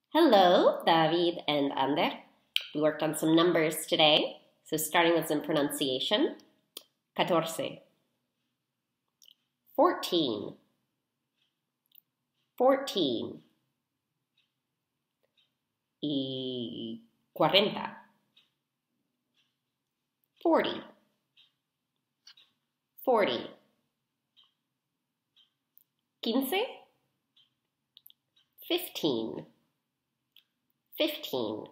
Hello, David and Ander. We worked on some numbers today. So starting with some pronunciation. 14. 14. 14. Y 40. 40. 40. 15. 15. 15.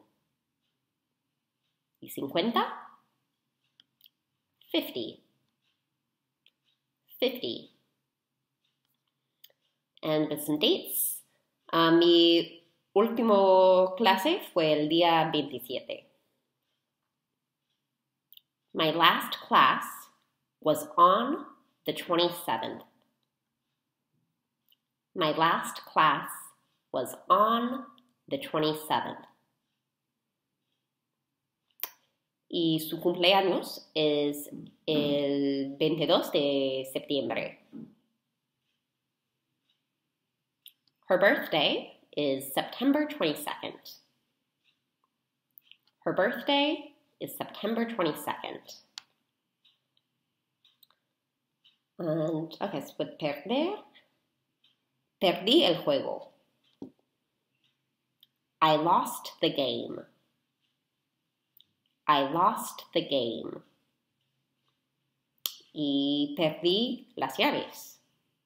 Y 50. 50. 50. And with some dates. Mi último clase fue el día 27. My last class was on the 27th. My last class was on the 27th. Y su cumpleaños es el 22 de septiembre. Her birthday is September 22nd. Her birthday is September 22nd. And, okay, so with perder, perdí el juego. I lost the game. I lost the game. Y perdí las llaves.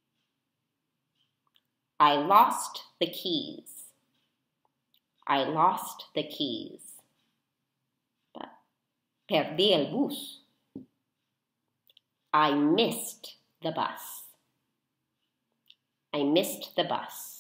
I lost the keys. I lost the keys. But perdí el bus. I missed the bus. I missed the bus.